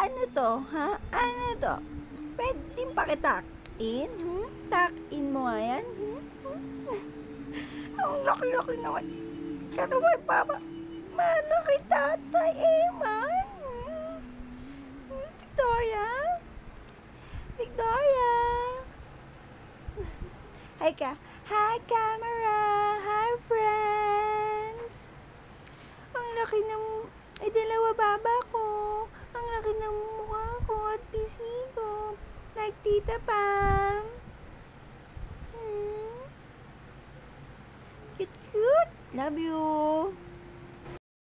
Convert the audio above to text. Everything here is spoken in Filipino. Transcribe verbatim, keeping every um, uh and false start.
Ano to, ha? Ano to? Pwedeng pakitakin? Hmm? Takin mo nga yan? Hmm? Hmm? Ang laki-laki naman. Kano ba, Papa? Mana kay Tatay Eman? Hmm? Hmm? Victoria? Victoria? Hi ka. Hi, camera. Hi, friends. Ang laki ng... Ay, dalawa baba ko. Ang laki ng mukha ko at pisngi ko. Like Tita Pam. Hmm? Cute, cute. Love you.